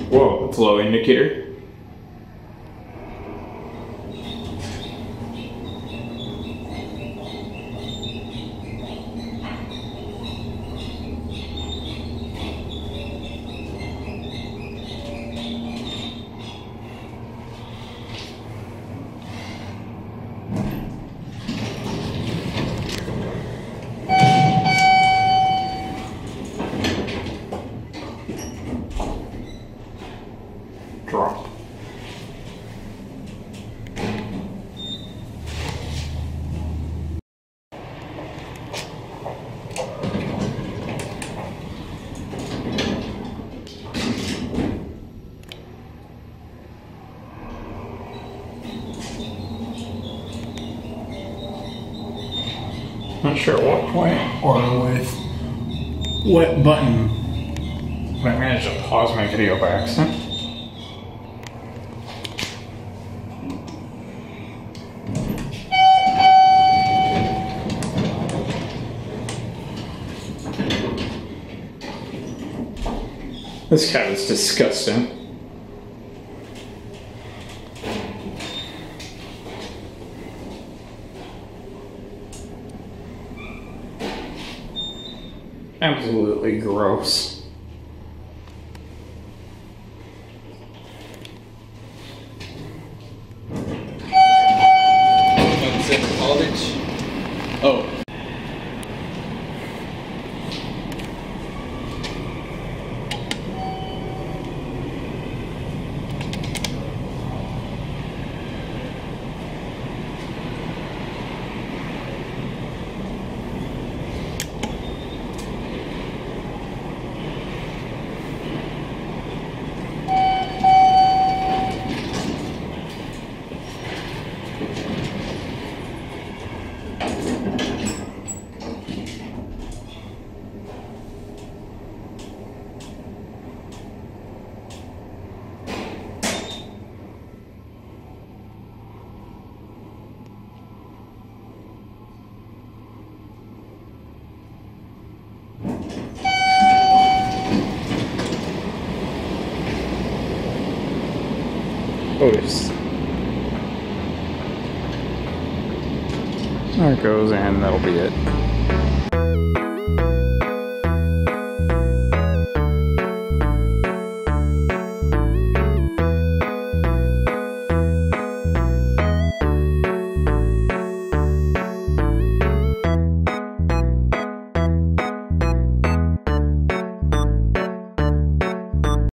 Whoa, flow indicator. Drop. Not sure at what point or with what button, but I managed to pause my video by accident. This cat is disgusting. Absolutely gross. What's in college? Oh. Otis. There it goes, and that'll be it.